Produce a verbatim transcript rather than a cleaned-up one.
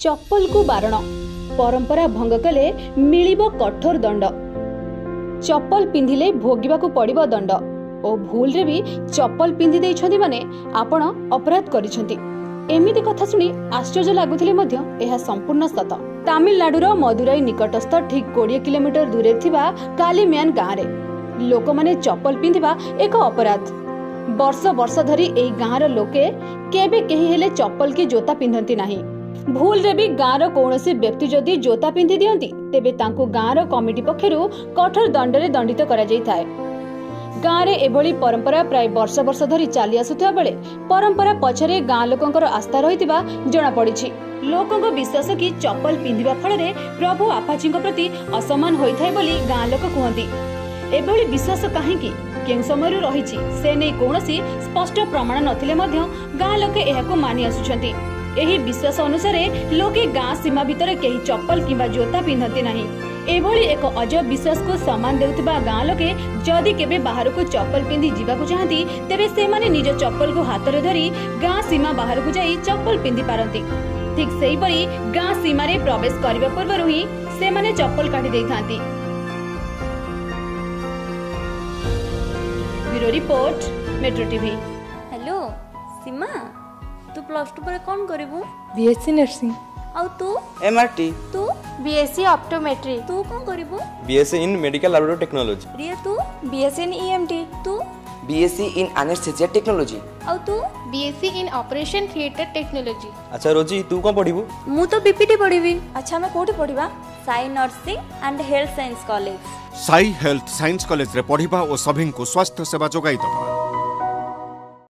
चप्पल को बारण परंपरा भंग कले मिलिबो कठोर दंड। चप्पल पिंधिले भोगिबाकू पड़िबो दंड और भूल रे भी चप्पल पिंधि देइछन्ती माने आपण अपराध करिसंती। एमिति कथा सुनी आश्चर्य लागुथिले मध्य एहा संपूर्ण सत। तमिलनाडुर मदुराई निकटस्थ ठीक बीस किलोमीटर दूरे थिबा कालीम्यान गाँव रे लोक माने चप्पल पिंधिबा एक अपराध। वर्ष वर्ष धरी एही गाँर लोके केबे केही हेले चप्पल की जोता पिंधंती नाही। भूल रे भी गाँर कौनसी व्यक्ति जदि जोता पिंधि दियंती तेबे तांको गाँर कमिटी पक्षरु कठोर दंडरे दंडित करा जाई थाए। गाँव रे एभली परंपरा प्राय वर्ष वर्ष धरी चली आसुथिबा बेले परंपरा पछरे गाँ लोकंकर आस्था रहितिबा जणा पड़िछि। लोकंक विश्वास कि चप्पल पिंधिबा फଳରେ प्रभु आपाचीଙ୍କ प्रति असमान होइथाय बोली गाँ लोक कहंती। एभली विश्वास काहेकि केउ समय रहिछि से नै कोनोसी स्पष्ट प्रमाण नथिले मध्य गाँ लोके एहाको मानि आसुछंती। एही विश्वास अनुसारे लोके गाँ सीमा भितर केही चप्पल किंबा जोता पिंधंती नाही। एभली एक अजब विश्वास को सम्मान देउथिबा गाँ लोके जदि केबे बाहर को चप्पल पिंधि जीवाकू चाहती तेबे से माने निज चप्पल को हाथ धरी गाँ सीमा बाहर को जाई चप्पल पिंधि पारंती। ठीक सेही परी गाँ सीमा रे प्रवेश करबा पूर्वरु ही से माने चप्पल काटी देइथांती। Bureau report Metro TV. Hello Seema, तू प्लस टू पर कौन करिवु? BSc nursing. और तू? एमआरटी। तू? BSc optometry. तू कौन करिवु? BSc in medical laboratory technology. Riya तू? BSc in EMT. तू? BSc in anaesthesia technology. और तू? BSc in operation theatre technology. अच्छा रोजी, तू कौन पढ़िबु? मु तो बीपीटी पढ़िबी। अच्छा मैं कोठी पढ़िबा? Sai nursing and health science college. Sai health science college रे पढ़िबा और सभी को स्वास्थ्य सेवा जोगाई दबा।